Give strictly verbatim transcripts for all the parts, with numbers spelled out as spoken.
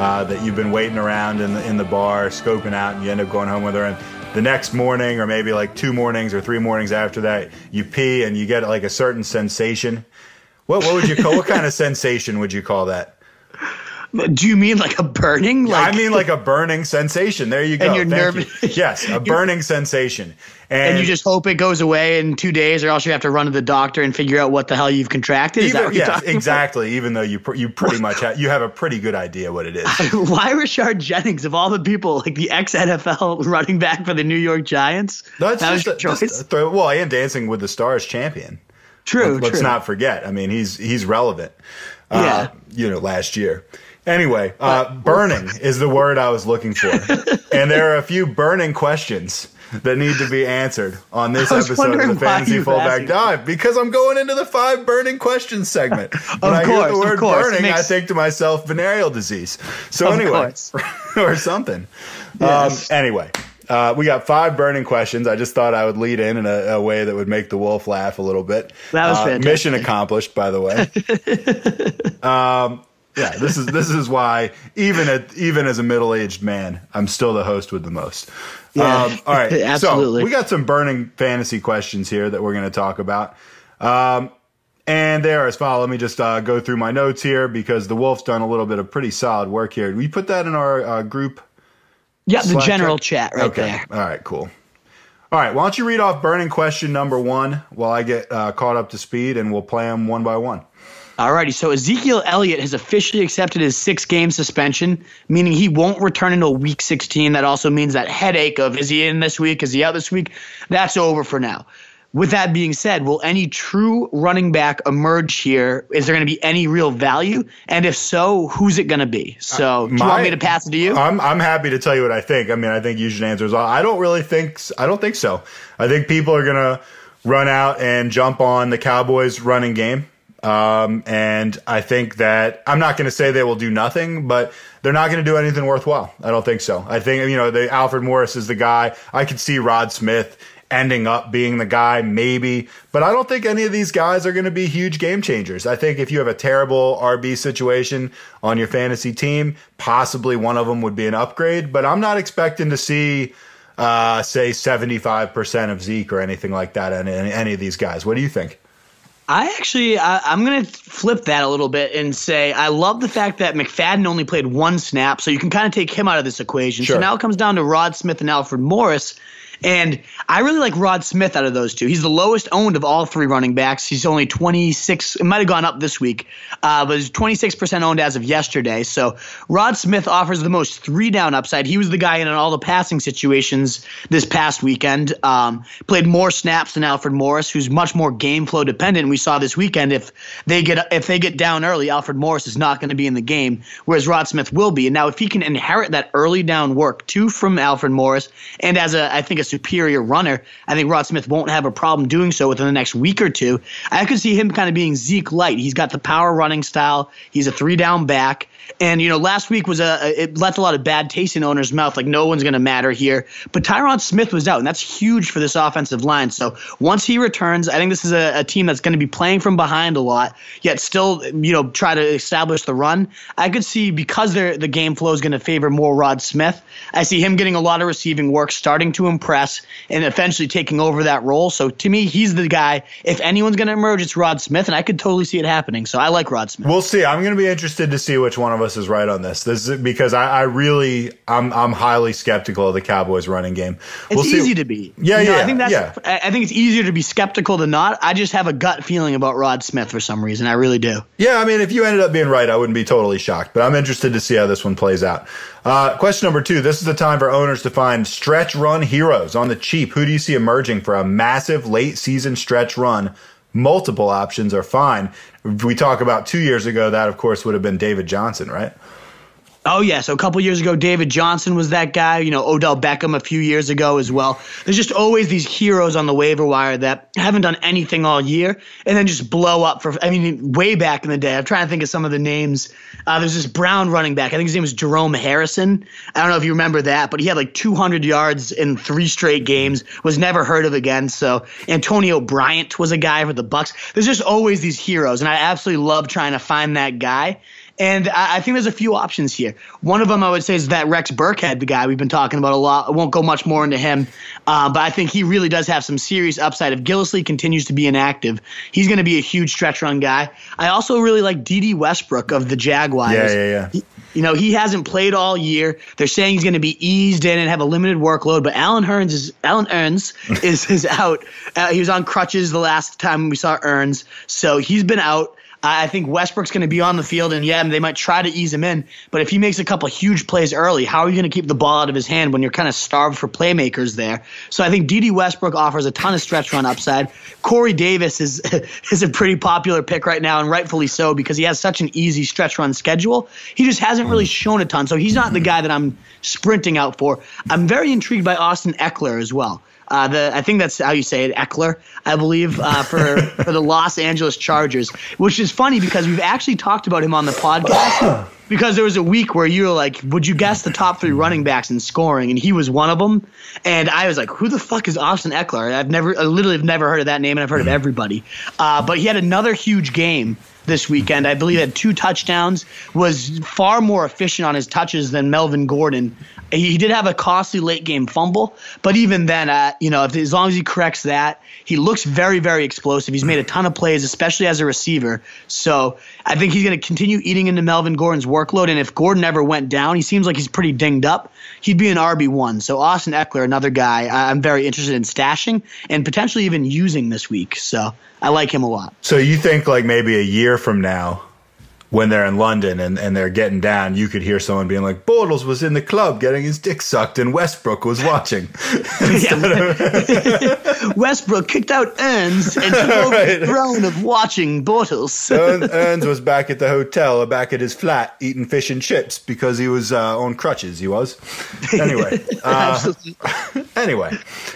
uh, that you've been waiting around in the, in the bar, scoping out, and you end up going home with her. And the next morning, or maybe like two mornings or three mornings after that, you pee and you get like a certain sensation. What what would you call? What kind of sensation would you call that? Do you mean like a burning? Like, I mean like a burning sensation. There you go. And you're Thank nervous. You. Yes, a burning sensation. And, and you just hope it goes away in two days, or else you have to run to the doctor and figure out what the hell you've contracted. Is even, that what you're yes, talking exactly. about? Even though you pr- you pretty much have, you have a pretty good idea what it is. Why Rashard Jennings, of all the people, like the ex-N F L running back for the New York Giants? That's that was just your a, choice. just a throw, well, and Dancing with the Stars champion. True. Let's true. not forget. I mean, he's he's relevant. Uh, Yeah. You know, last year. Anyway, uh, burning is the word I was looking for, and there are a few burning questions that need to be answered on this I was episode of wondering the why Fantasy you Fullback asking. Dive, because I'm going into the five burning questions segment. When Of I course, hear the of word course. burning, Makes- I think to myself venereal disease. So Of anyway, course. or something. Yes. Um, anyway. Uh, we got five burning questions. I just thought I would lead in in a, a way that would make the wolf laugh a little bit. That was uh, fantastic. Mission accomplished, by the way. um, yeah, this is this is why even at even as a middle aged man, I'm still the host with the most. Yeah, Um, all right, absolutely. So we got some burning fantasy questions here that we're going to talk about. Um, and they are as follows. Let me just uh, go through my notes here because the wolf's done a little bit of pretty solid work here. We put that in our uh, group. Yeah, the Slack general chat? chat right Okay. there. All right, cool. All right, why don't you read off burning question number one while I get uh, caught up to speed, and we'll play them one by one. Alrighty, so Ezekiel Elliott has officially accepted his six-game suspension, meaning he won't return until Week sixteen. That also means that headache of is he in this week, is he out this week, that's over for now. With that being said, will any true running back emerge here? Is there going to be any real value? And if so, who's it going to be? So do you My- want me to pass it to you? I'm I'm happy to tell you what I think. I mean, I think you should answer as well. I don't really think I don't think so. I think people are gonna run out and jump on the Cowboys running game. Um, and I think that I'm not going to say they will do nothing, but they're not going to do anything worthwhile. I don't think so. I think, you know, the Alfred Morris is the guy. I could see Rod Smith ending up being the guy, maybe, but I don't think any of these guys are going to be huge game changers. I think if you have a terrible R B situation on your fantasy team, possibly one of them would be an upgrade, but I'm not expecting to see, uh, say seventy-five percent of Zeke or anything like that in, in any of these guys. What do you think? I actually, I, I'm going to flip that a little bit and say I love the fact that McFadden only played one snap, so you can kind of take him out of this equation. Sure. So now it comes down to Rod Smith and Alfred Morris. And I really like Rod Smith out of those two. He's the lowest owned of all three running backs. He's only twenty-six. It might have gone up this week, uh, but he's twenty-six percent owned as of yesterday. So Rod Smith offers the most three-down upside. He was the guy in all the passing situations this past weekend. Um, played more snaps than Alfred Morris, who's much more game flow dependent. We saw this weekend if they get if they get down early, Alfred Morris is not going to be in the game, whereas Rod Smith will be. And now if he can inherit that early down work, too, from Alfred Morris, and as a I think a superior runner, I think Rod Smith won't have a problem doing so within the next week or two. I could see him kind of being Zeke light. He's got the power running style. He's a three down back. And, you know, last week was a, it left a lot of bad taste in owners' mouth, like no one's going to matter here. But Tyron Smith was out, and that's huge for this offensive line. So once he returns, I think this is a, a team that's going to be playing from behind a lot, yet still, you know, try to establish the run. I could see, because they're, the game flow is going to favor more Rod Smith, I see him getting a lot of receiving work, starting to impress, and eventually taking over that role. So to me, he's the guy. If anyone's going to emerge, it's Rod Smith, and I could totally see it happening. So I like Rod Smith. We'll see. I'm going to be interested to see which one of us is right on this. This is because I, I really, I'm, I'm highly skeptical of the Cowboys running game. It's We'll see. easy to be. Yeah, You know, yeah, I think that's. yeah. I I think it's easier to be skeptical than not. I just have a gut feeling about Rod Smith for some reason. I really do. Yeah, I mean, if you ended up being right, I wouldn't be totally shocked. But I'm interested to see how this one plays out. Uh, question number two. This is the time for owners to find stretch run heroes on the cheap. Who do you see emerging for a massive late season stretch run? Multiple options are fine. If we talk about two years ago, that, of course, would have been David Johnson, right? Oh, yeah. So a couple years ago, David Johnson was that guy. You know, Odell Beckham a few years ago as well. There's just always these heroes on the waiver wire that haven't done anything all year and then just blow up for, I mean, way back in the day. I'm trying to think of some of the names. Uh, there's this Brown running back. I think his name was Jerome Harrison. I don't know if you remember that, but he had like two hundred yards in three straight games, was never heard of again. So Antonio Bryant was a guy for the Bucks. There's just always these heroes, and I absolutely love trying to find that guy. And I, I think there's a few options here. One of them I would say is that Rex Burkhead, the guy we've been talking about a lot. I won't go much more into him, uh, but I think he really does have some serious upside. If Gillislee continues to be inactive, he's going to be a huge stretch run guy. I also really like D D Westbrook of the Jaguars. Yeah, yeah, yeah. He, you know, he hasn't played all year. They're saying he's going to be eased in and have a limited workload, but Alan Hearns is Alan Earns is, is out. Uh, he was on crutches the last time we saw Earns, so he's been out. I think Westbrook's going to be on the field, and yeah, they might try to ease him in. But if he makes a couple huge plays early, how are you going to keep the ball out of his hand when you're kind of starved for playmakers there? So I think D D Westbrook offers a ton of stretch run upside. Corey Davis is is a pretty popular pick right now, and rightfully so, because he has such an easy stretch run schedule. He just hasn't really shown a ton, so he's not the guy that I'm sprinting out for. I'm very intrigued by Austin Eckler as well. Uh, the I think that's how you say it, Eckler, I believe, uh, for for the Los Angeles Chargers, which is funny because we've actually talked about him on the podcast because there was a week where you were like, would you guess the top three running backs in scoring? And he was one of them. And I was like, who the fuck is Austin Eckler? I've never, I literally have never heard of that name, and I've heard of everybody. Uh, but he had another huge game this weekend. I believe had two touchdowns, was far more efficient on his touches than Melvin Gordon. He did have a costly late game fumble, but even then, uh, you know, if, as long as he corrects that, he looks very, very explosive. He's made a ton of plays, especially as a receiver. So I think he's going to continue eating into Melvin Gordon's workload. And if Gordon ever went down, he seems like he's pretty dinged up. He'd be an R B one. So Austin Eckler, another guy I'm very interested in stashing and potentially even using this week. So I like him a lot. So you think like maybe a year from now, when they're in London and, and they're getting down, you could hear someone being like, Bortles was in the club getting his dick sucked and Westbrook was watching. Westbrook kicked out Earns and took over Right. the throne of watching Bortles. Earns, Earns was back at the hotel or back at his flat eating fish and chips because he was uh, on crutches. He was. Anyway. Uh, anyway.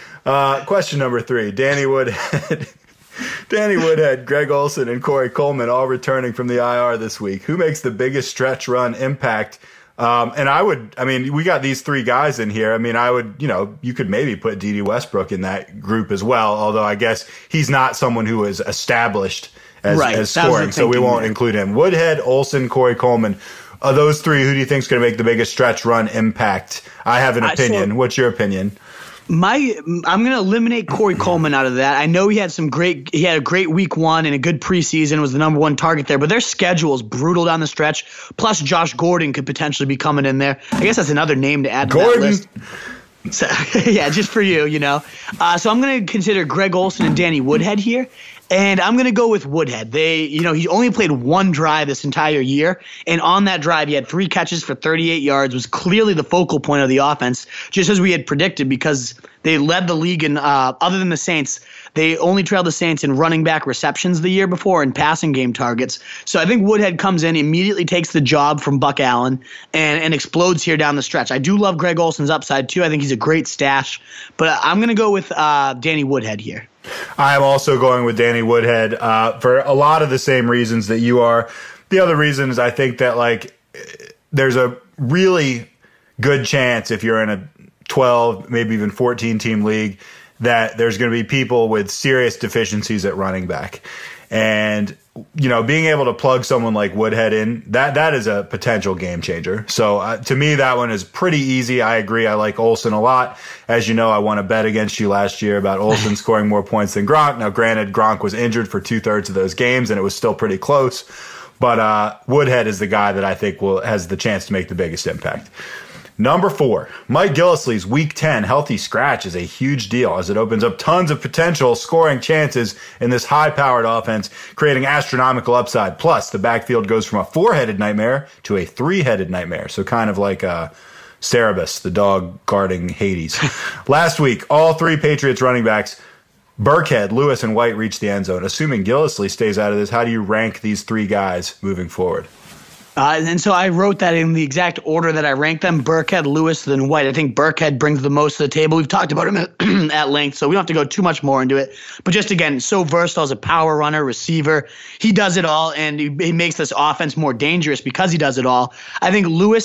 Uh, question number three. Danny Woodhead. Danny Woodhead, Greg Olsen, and Corey Coleman all returning from the I R this week. Who makes the biggest stretch run impact? Um, and I would, I mean, we got these three guys in here. I mean, I would, you know, you could maybe put D D Westbrook in that group as well, although I guess he's not someone who is established as, Right. as That was the scoring, so we thinking won't there. include him. Woodhead, Olsen, Corey Coleman. Of those three, who do you think is going to make the biggest stretch run impact? I have an I- so- opinion. What's your opinion? My, I'm going to eliminate Corey Coleman out of that. I know he had some great, he had a great week one and a good preseason, was the number one target there, but their schedule is brutal down the stretch. Plus, Josh Gordon could potentially be coming in there. I guess that's another name to add to Gordon. that list. So, yeah, just for you, you know. Uh, so I'm going to consider Greg Olsen and Danny Woodhead here. And I'm going to go with Woodhead. They, you know, he only played one drive this entire year. And on that drive, he had three catches for thirty-eight yards, was clearly the focal point of the offense, just as we had predicted, because they led the league in, uh, other than the Saints, they only trailed the Saints in running back receptions the year before and passing game targets. So I think Woodhead comes in, immediately takes the job from Buck Allen, and, and explodes here down the stretch. I do love Greg Olsen's upside, too. I think he's a great stash. But I'm going to go with uh, Danny Woodhead here. I'm also going with Danny Woodhead uh, for a lot of the same reasons that you are. The other reason is I think that like there's a really good chance if you're in a twelve, maybe even fourteen team league that there's going to be people with serious deficiencies at running back. And, you know, being able to plug someone like Woodhead in, that that is a potential game changer. So uh, to me, that one is pretty easy. I agree. I like Olsen a lot. As you know, I won a bet against you last year about Olsen scoring more points than Gronk. Now, granted, Gronk was injured for two thirds of those games, and it was still pretty close. But uh, Woodhead is the guy that I think will has the chance to make the biggest impact. Number four, Mike Gillislee's Week ten healthy scratch is a huge deal as it opens up tons of potential scoring chances in this high-powered offense, creating astronomical upside. Plus, the backfield goes from a four-headed nightmare to a three-headed nightmare, so kind of like uh, Cerebus, the dog guarding Hades. Last week, all three Patriots running backs, Burkhead, Lewis, and White, reached the end zone. Assuming Gillislee stays out of this, how do you rank these three guys moving forward? Uh, and so I wrote that in the exact order that I ranked them: Burkhead, Lewis, then White. I think Burkhead brings the most to the table. We've talked about him at, at length, so we don't have to go too much more into it. But just again, so versatile as a power runner, receiver. He does it all, and he, he makes this offense more dangerous because he does it all. I think Lewis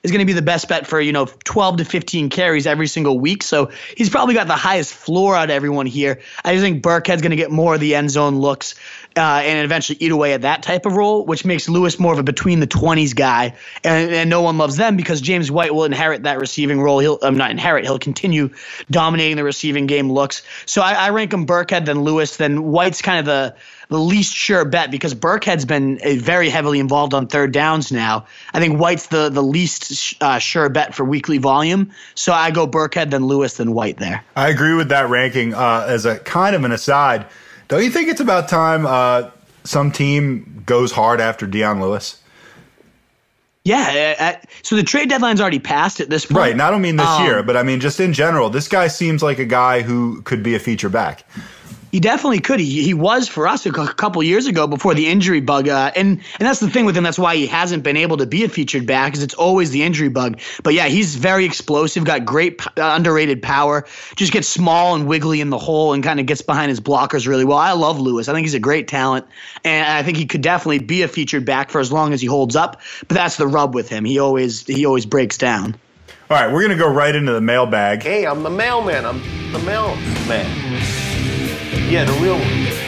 is going to be the best bet for, you know, twelve to fifteen carries every single week. So he's probably got the highest floor out of everyone here. I just think Burkhead's going to get more of the end zone looks uh, and eventually eat away at that type of role, which makes Lewis more of a between the twenties guy. And, and no one loves them because James White will inherit that receiving role. He'll um, not inherit. He'll continue dominating the receiving game looks. So I, I rank him Burkhead, then Lewis, then White's kind of the the least sure bet because Burkhead's been a very heavily involved on third downs now. I think White's the the least uh, sure bet for weekly volume. So I go Burkhead, then Lewis, then White there. I agree with that ranking. Uh, as a kind of an aside, don't you think it's about time uh, some team goes hard after Dion Lewis? Yeah. Uh, so the trade deadline's already passed at this point. Right. And I don't mean this um, year, but I mean just in general. This guy seems like a guy who could be a feature back. He definitely could. He he was for us a couple years ago before the injury bug. Uh, and, and that's the thing with him. That's why he hasn't been able to be a featured back because it's always the injury bug. But, yeah, he's very explosive, got great uh, underrated power, just gets small and wiggly in the hole and kind of gets behind his blockers really well. I love Lewis. I think he's a great talent, and I think he could definitely be a featured back for as long as he holds up. But that's the rub with him. He always he always breaks down. All right, we're going to go right into the mailbag. Hey, I'm the mailman. I'm the mailman. Yeah, the real one.